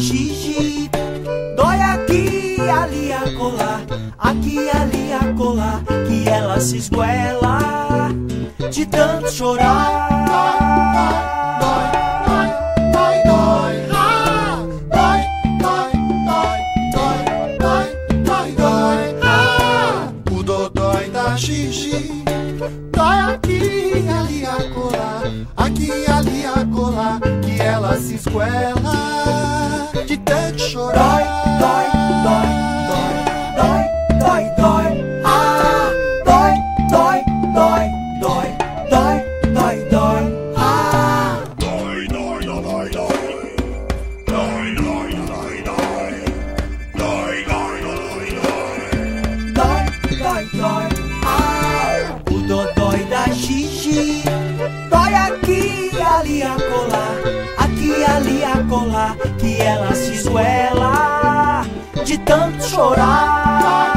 xixi. Dói aqui, ali, acolá, aqui, ali, acolá, que ela se esguela de tanto chorar. O dodói da xixi. Dói aqui, ali, acolá, aqui, ali, acolá, que ela se esguela de tanto chorar. Dói, dói, dói, dói, dói, dói. Ah, dói, dói, dói, dói, dói, dói, dói. Ah, Dói, dói, dói, dói. Dói, dói, dói, dói. Dói, dói, dói, dói. dói, dói, dói. Ah, o dodói da xixi. Dói aqui, ali, acolá, aqui, ali, acolá, que ela se esguela de tanto chorar.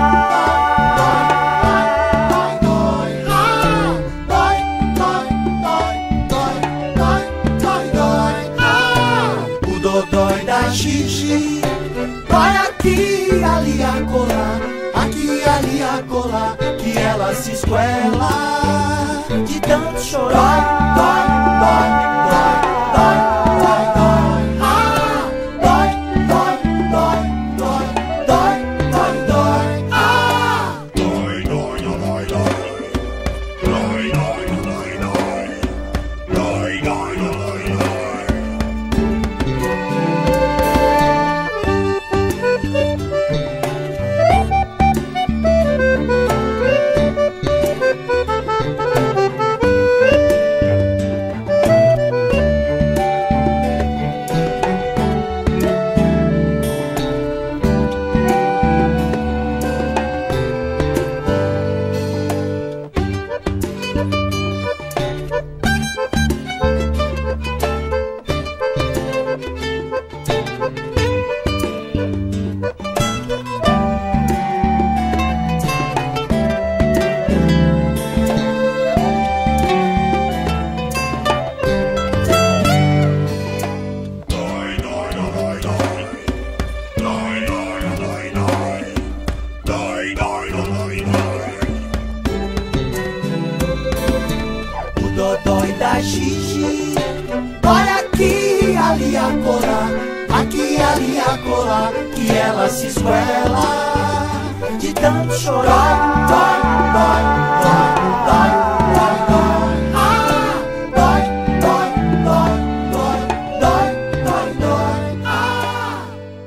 O dodói da xixi. Dói aqui, ali, acolá, aqui, ali, acolá, que ela se esguela de tanto chorar. Dói, dói, dói, dói, dói, dói. Ah, dói, dói, dói, dói, dói, dói, dói. Ah, Dói, dói, dói, dói. Dói, dói, dói, dói. Dói, dói, dói, dói. Dói, dói, dói, dói. Dói, dói, dói, dói. Dói, dói, dói, dói. o dodói da xixi. Dói aqui, ali, acolá, aqui, ali, acolá, que ela se esguela de tanto chorar. Dói, dói, dói, dói, dói, dói. Ah, dói, dói, dói, dói, dói, dói, dói. Ah.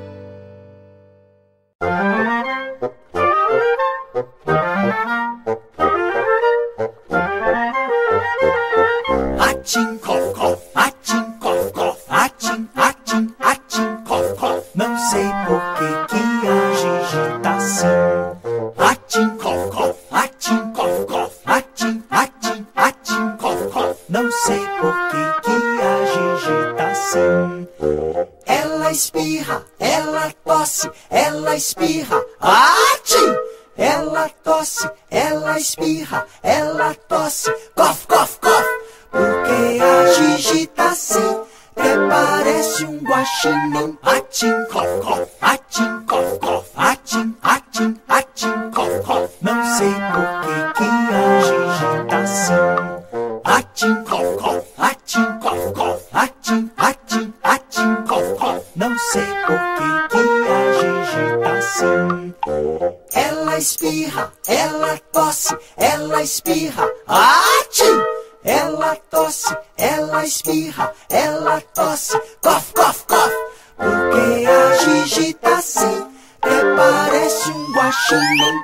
Atim, cof, cof, atim, cof, cof, atim, atim, atim, cof, cof. Não sei por que a Gigi tá assim. Atim, cof, cof, atim, cof, cof, atim, atim, atim, cof, cof. Não sei por que a Gigi tá assim. Ela espirra, ela tosse, ela espirra, atim! Ela tosse, ela espirra, ela tosse, cof, cof, cof. Porque a Gigi tá assim, até parece um guaxinim. Atim, cof, cof, atim, cof, cof, atim, atim, atim, cof, cof. Não sei por que a Gigi tá assim. Atim, cof, cof, atim, cof, cof, atim, atim, atim, cof, cof. Não sei por que a Gigi tá assim. Ela espirra, ela tosse, ela espirra, atim! Ela tosse, ela espirra, ela tosse, cof, cof, cof. Porque a Gigi tá assim, até parece um guaxinim.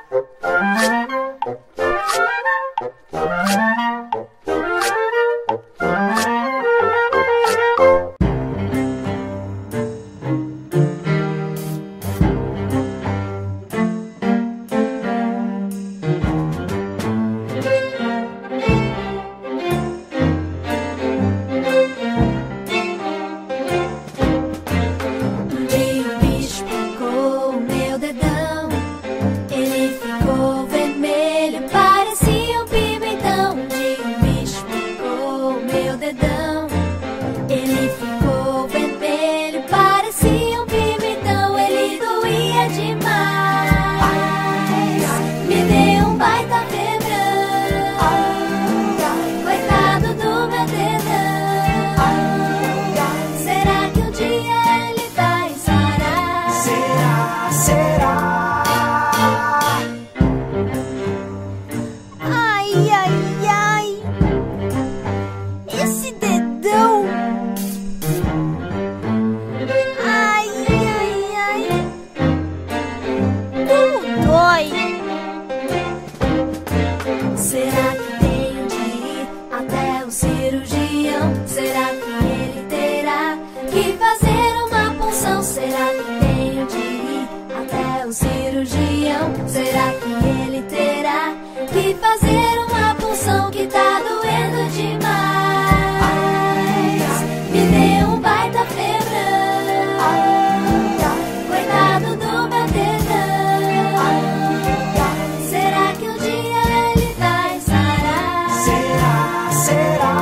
Um dia o bicho picou o meu dedão. Ele ficou vermelho. cirurgião. Será que ele terá que fazer uma punção que tá doendo demais? Me deu um baita febrão, coitado do meu dedão. Será que um dia ele vai sarar? Será?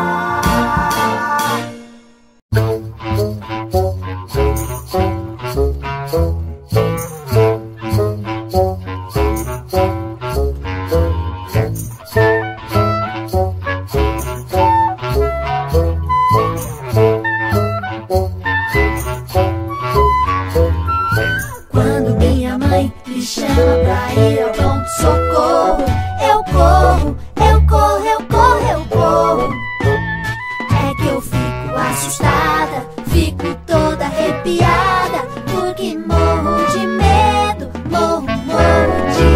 Quando minha mãe me chama pra ir ao pronto-socorro, eu corro, eu corro, eu corro, eu corro. É que eu fico assustada, fico toda arrepiada, porque morro de medo, morro de...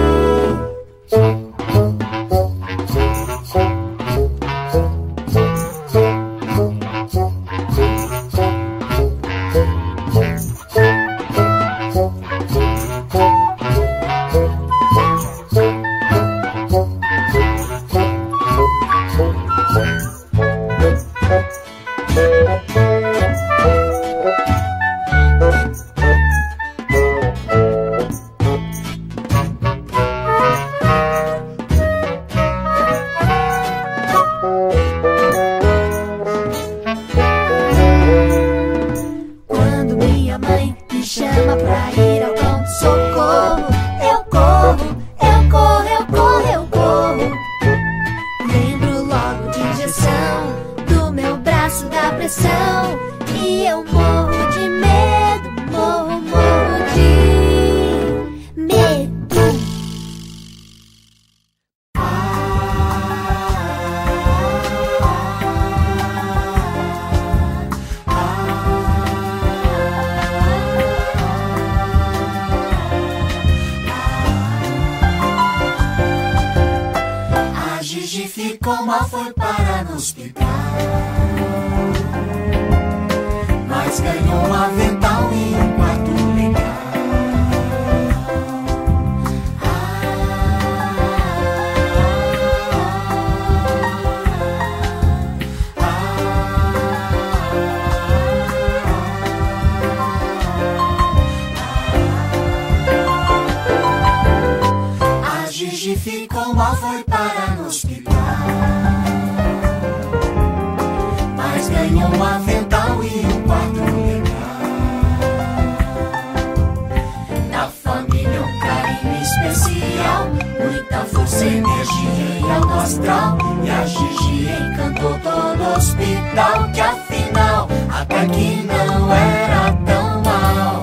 Quando minha mãe me chama pra ir ao pronto-socorro, eu corro, eu corro, eu corro, eu corro. Lembro logo de injeção, do meu braço da pressão, e eu morro de medo, morro de medo. A Gigi ficou mal, foi parar no hospital, mas ganhou um avental e um quarto legal. A Gigi ficou mal, foi parar no hospital, mas ganhou um avental e um quarto legal. Da família um carinho especial, muita força, energia e alto astral. E a Gigi encantou todo o hospital, que afinal até que não era tão mal.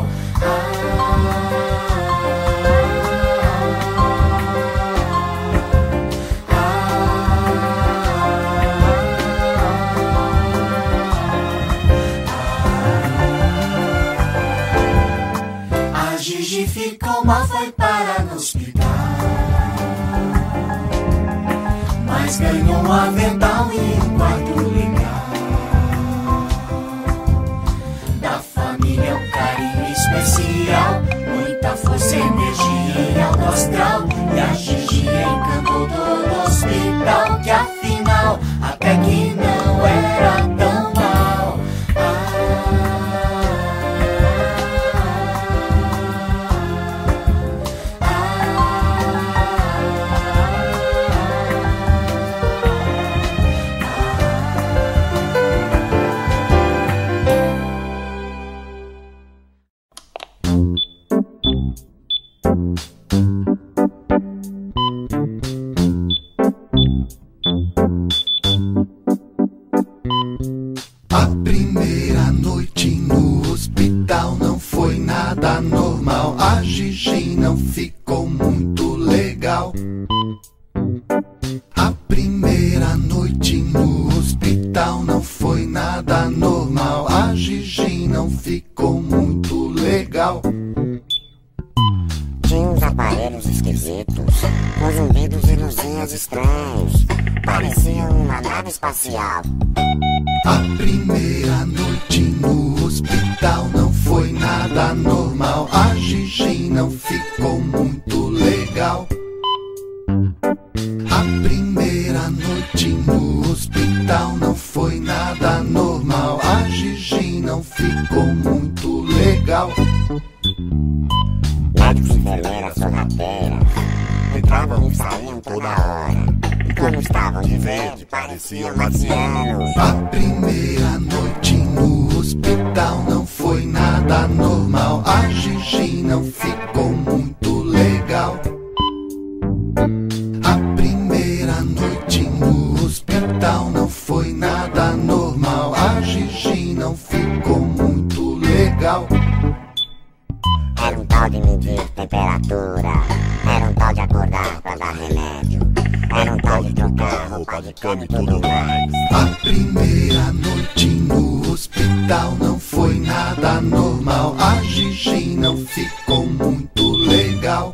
A Gigi ficou mal, foi parar no hospital, mas ganhou um avental e um quarto legal. Da família um carinho especial, muita força, energia e alto astral. E a Gigi encantou todo o hospital, que afinal até que não era tão mal. A primeira noite no hospital não foi nada normal. A Gigi não ficou muito legal. A primeira noite no hospital não foi nada normal. A Gigi não ficou muito legal. Tinha uns aparelhos esquisitos, com zumbidos e luzinhas estranhos. Parecia uma nave espacial. A primeira noite no hospital não foi nada normal. A Gigi não ficou muito enfermeiras sorrateiras entravam e saíam toda hora. E como estavam de verde, pareciam marcianos. A primeira noite no hospital não foi nada normal. A Gigi não ficou muito legal. A primeira noite no hospital não foi nada normal. A Gigi não ficou muito legal. Era um tal de medir temperatura, era um tal de acordar pra dar remédio, era um tal de trocar roupa de cama e tudo mais. A primeira noite no hospital não foi nada normal. A Gigi não ficou muito legal.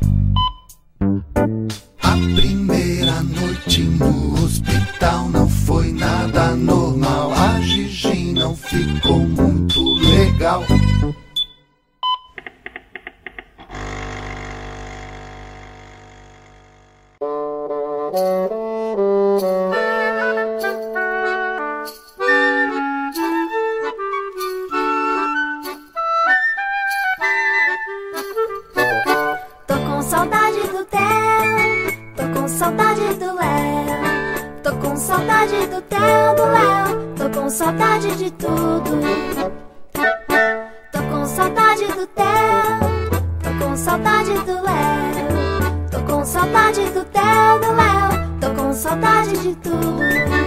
A primeira noite no hospital não foi nada normal. A Gigi não ficou muito legal. Tô com saudade do Theo, tô com saudade do Léo, tô com saudade do Theo, do Léo, tô com saudade de tudo. Tô com saudade do Theo, tô com saudade do Léo, tô com saudade do Theo, do Léo, tô com saudade de tudo.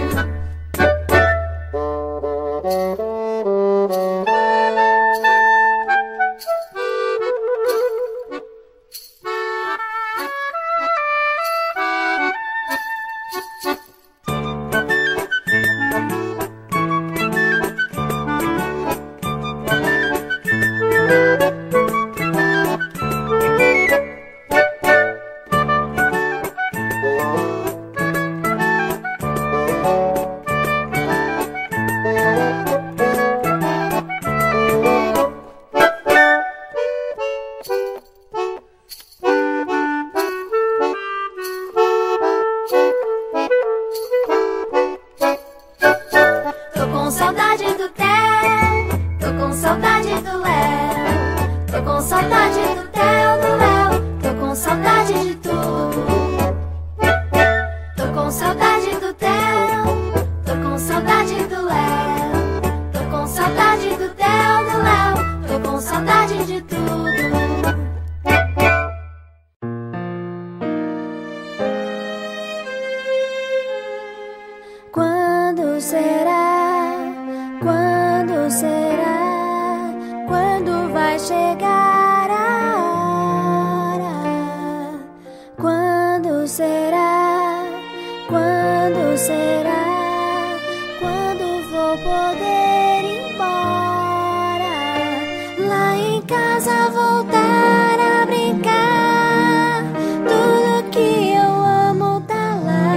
Tô com saudade do Theo, tô com saudade do Léo, tô com saudade do Theo, do Léo, tô com saudade de tudo. Tô com saudade do Theo, tô com saudade do Léo, tô com saudade do Theo, do Léo, tô com saudade de tudo. Quando será? Quando será? Quando vai chegar a hora? Quando será? Quando será? Quando vou poder ir embora? Lá em casa voltar a brincar. Tudo que eu amo tá lá.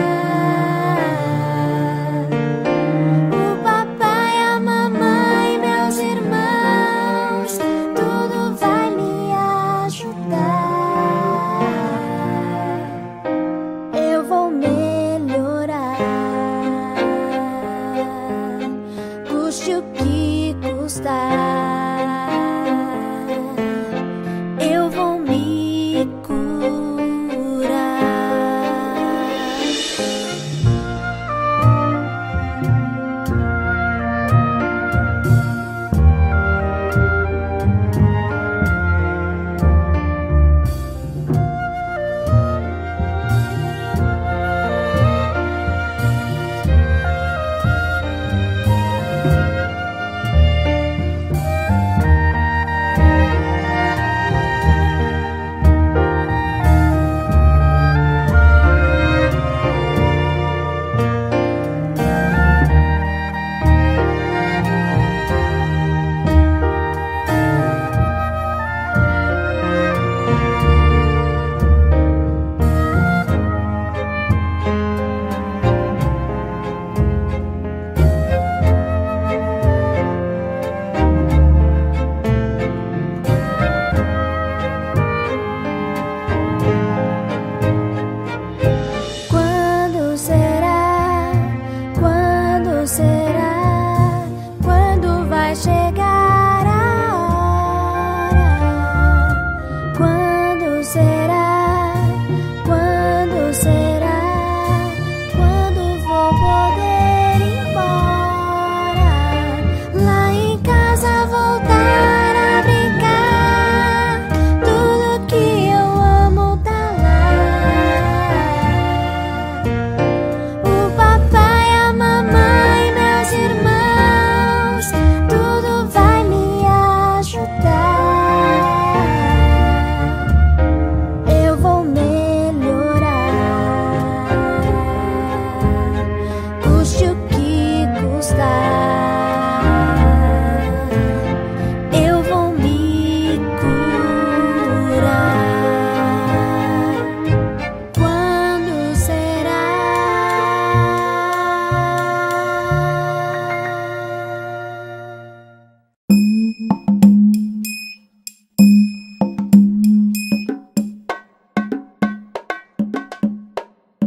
O papai, a mamãe, meus irmãos, tudo vai me ajudar. Eu vou melhorar.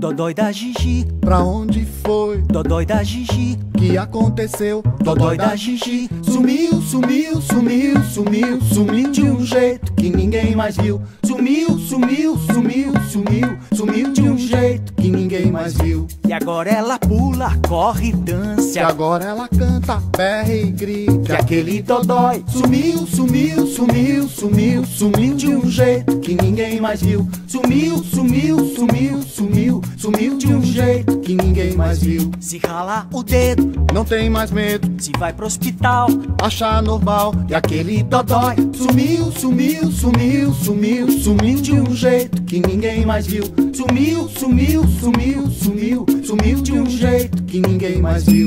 Dodói da Gigi, Pra onde foi? dodói da Gigi, Que aconteceu? dodói da Gigi. Sumiu, sumiu, sumiu, sumiu, sumiu de um jeito que ninguém mais viu. Sumiu, sumiu, sumiu, sumiu, sumiu de um jeito que ninguém mais viu. E agora ela pula, corre e Que dança. agora ela canta, berra e grita. Que aquele dodói Sumiu, sumiu, sumiu, sumiu, sumiu de um jeito que ninguém mais viu. Sumiu, sumiu, sumiu, sumiu, sumiu de um jeito que ninguém mais viu. se rala o dedo, Não tem mais medo, se vai pro hospital. achar normal. E aquele dodói sumiu, sumiu, sumiu, sumiu, sumiu de um jeito que ninguém mais viu. Sumiu, sumiu, sumiu, sumiu, sumiu de um jeito que ninguém mais viu.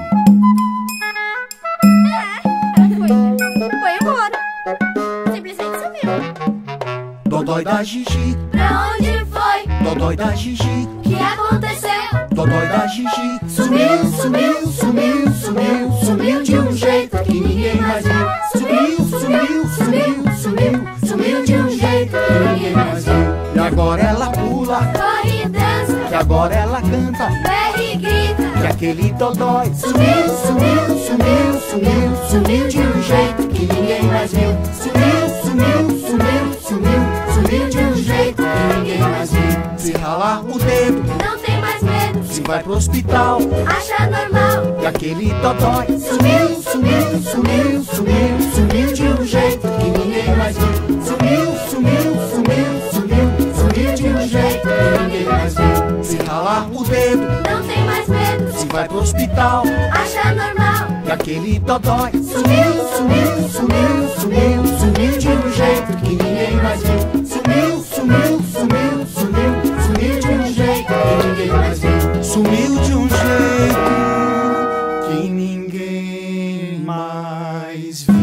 Foi embora. Simplesmente sumiu. Dodói da Gigi, Pra onde foi? dodói da Gigi, Que aconteceu? dodói da Gigi. Sumiu, sumiu, sumiu, sumiu, sumiu de um jeito que ninguém mais viu. Sumiu, sumiu, sumiu, sumiu, sumiu de um jeito que ninguém mais viu. E agora ela pula, Corre e dança, que agora ela canta. berra e grita. Que aquele dodói Sumiu, sumiu, sumiu, sumiu, sumiu de um jeito que ninguém mais viu. Sumiu, sumiu, sumiu, sumiu, sumiu de um jeito que ninguém mais viu. se rala o dedo, Não tem mais medo, se vai pro hospital. acha normal. Que aquele dodói Sumiu, sumiu, sumiu, sumiu, sumiu de um jeito que ninguém mais viu. Sumiu, sumiu, sumiu, sumiu, sumiu de um jeito que ninguém mais viu. se rala o dedo, Não tem mais medo, se vai pro hospital. acha normal. Que aquele dodói Sumiu, sumiu, sumiu, sumiu, sumiu de um jeito que ninguém mais viu. Sumiu, sumiu, sumiu, sumiu, sumiu de um jeito que ninguém mais viu. sumiu de um jeito que ninguém mais viu.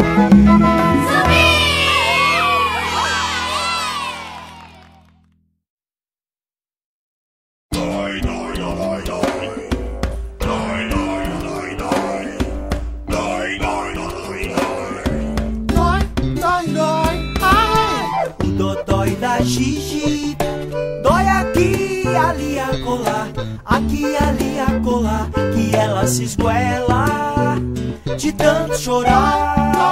Die, die, die, die. Die, die, die, die. Die, die, die, die. Dói, dói, dói, ai. O dodói da Gigi dói aqui, ali, acolá. Aqui, ali, acolá. Que ela se esguela de tanto chorar.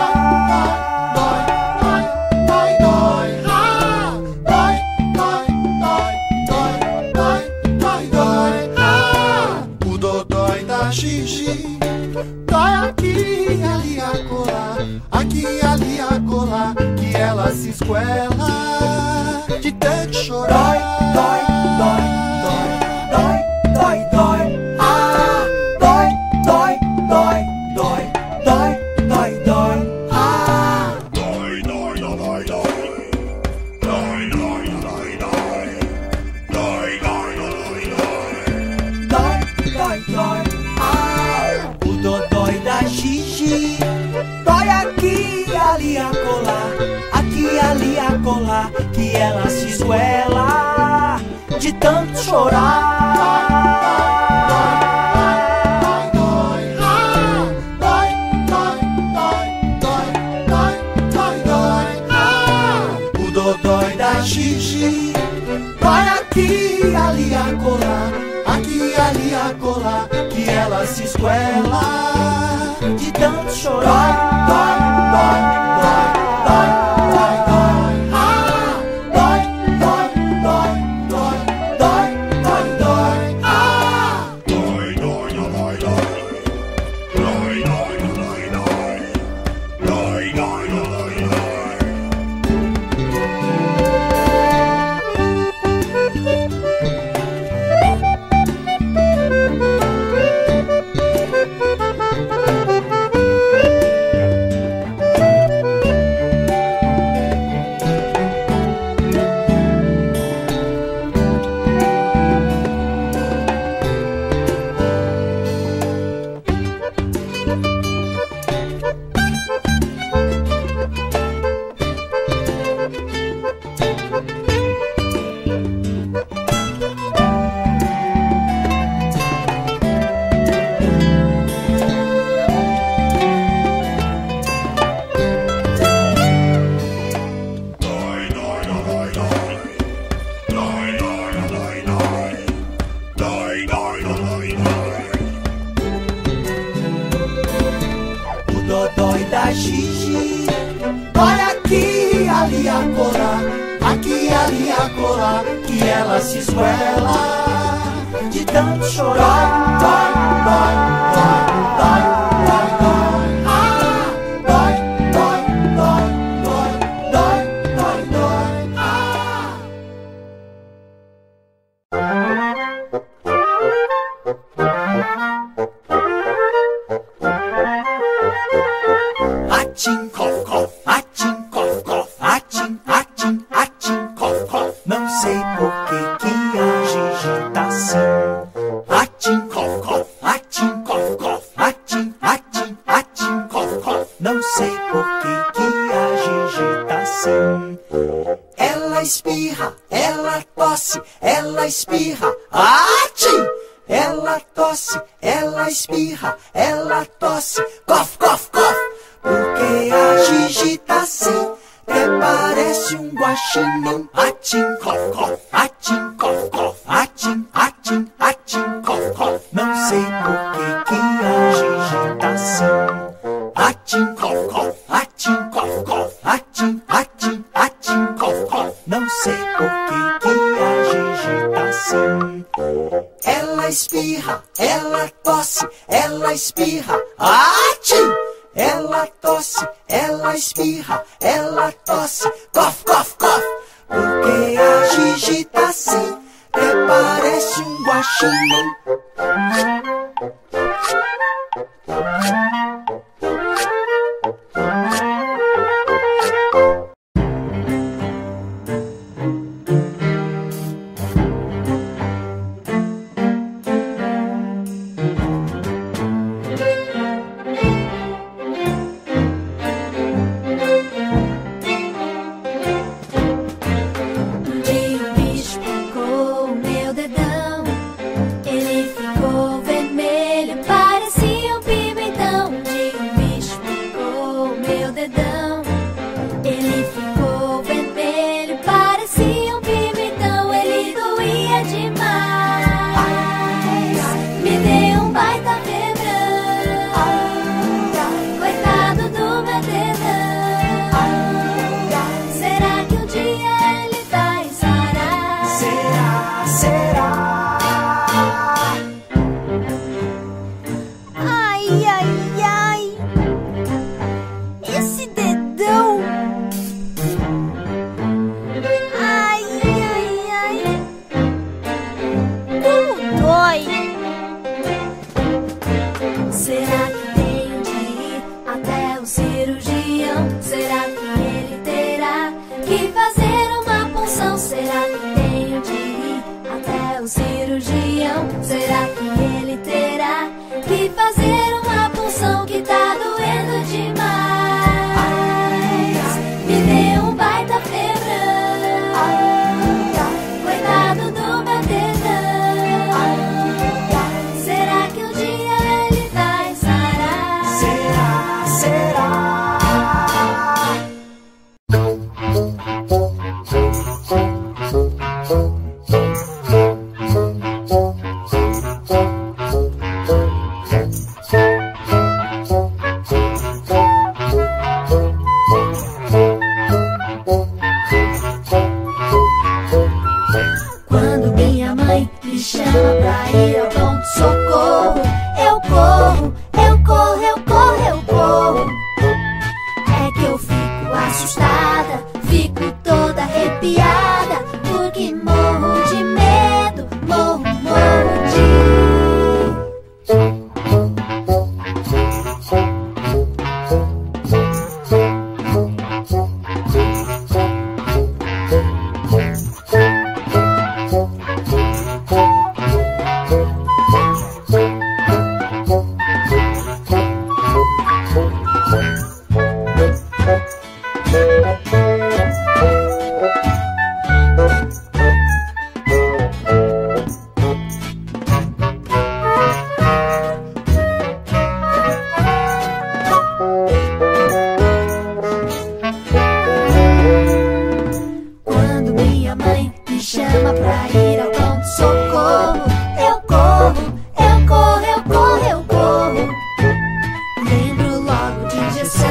O dodói da Gigi dói aqui, ali, acolá. Aqui, ali, acolá. Que ela se esguela de tanto chorar. Dói, dói, dói, dói, dói, dói. Ah, dói, dói, dói, dói, dói, dói, dói. Ah, Die, die, die, die. Die, die, die, die. Die, die, die, die. dói, dói, dói. Ah, o dodói da Gigi dói aqui, ali, acolá. Aqui, ali, acolá. Que ela se esguela de tanto chorar. O dodói da Gigi dói aqui, ali, acolá. Aqui, ali, acolá. Que ela se esguela de tanto chorar. Dói, dói, dói, dói, dói, dói. Ah, dói, dói, dói, dói, dói, dói, dói. Ah, Die, die, die, die. Die, die, die, die. Die, die, die, die. acolá, que ela se esguela de tanto chorar. Dói, dói, dói, dói, dói, dói. Ah, dói, dói, dói, dói, dói, dói, dói. Ah. Atim, cof, cof, atim, cof, cof, atim, atim, atim, cof, cof. Não sei por que a Gigi tá assim. Atim, cof, cof, atim, cof, cof, atim, atim, atim, cof, cof. Não sei por que a Gigi tá assim. Ela espirra, ela tosse, ela espirra, atim! Ela tosse, ela espirra, ela tosse, cof, cof, cof. Porque a Gigi tá assim, até parece um guaxinim. Atim, cof, cof, atim, cof, cof, atim, atim, atim, cof, cof. Não sei por que a Gigi tá assim. Atim, cof, cof, atim, cof, cof, atim, atim, atim, cof, cof. Não sei por que a Gigi tá assim. Ela espirra, ela tosse, ela espirra, atim! Ela tosse, ela espirra, ela tosse, cof, cof, cof. Porque a Gigi tá assim, até parece um guaxinim.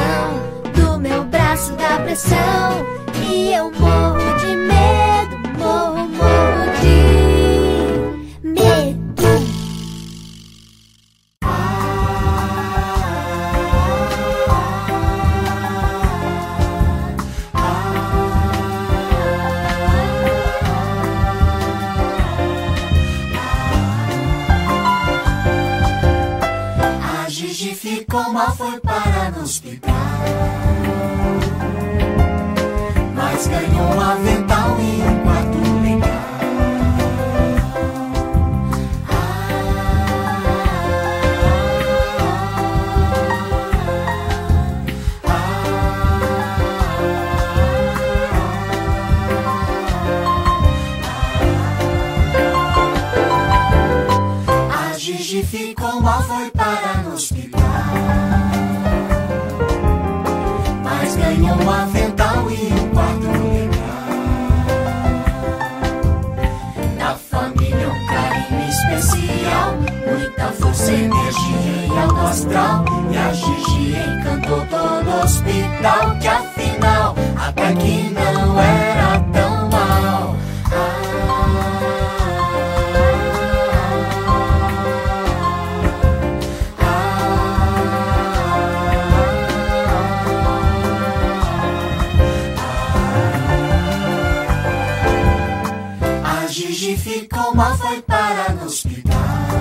pressão e eu morro de medo, morro. ficou mal, foi parar no hospital. Mas ganhou um avental e um quarto legal. A Gigi ficou mal, foi parar no hospital. Mas ganhou um avental e um quarto legal. Da família um carinho especial, muita força, energia e alto astral. E a Gigi encantou todo o hospital, que afinal até que não era tão mal. A Gigi ficou mal, foi parar no hospital.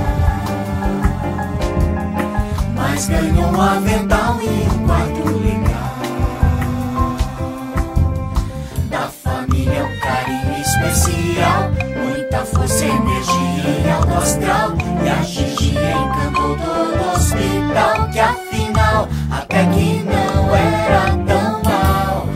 Mas ganhou um avental e um quarto legal. Da família um carinho especial, muita força, energia e alto astral. E a Gigi encantou todo o hospital, que afinal até que não era tão mal.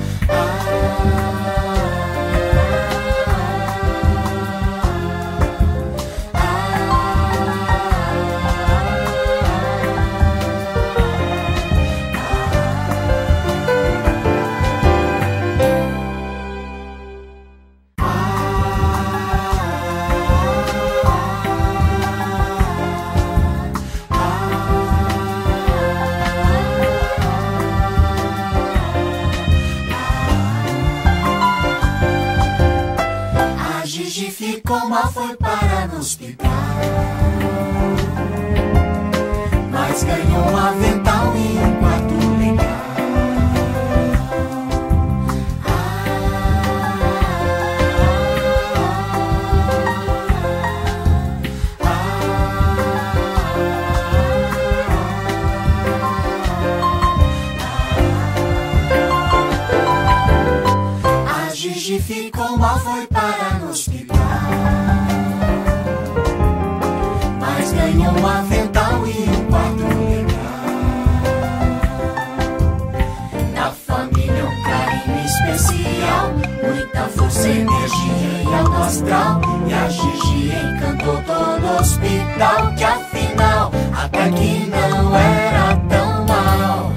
A Gigi ficou mal, foi parar no hospital. Mas ganhou um avental e um quarto legal. A Gigi ficou mal, foi parar no hospital. Mas ganhou um avental e um quarto legal. Da família um carinho especial, muita força, energia e alto astral. E a Gigi encantou todo o hospital, que afinal até que não era tão mal.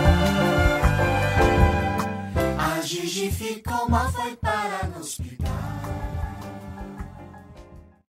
A Gigi ficou mal, foi parar no hospital.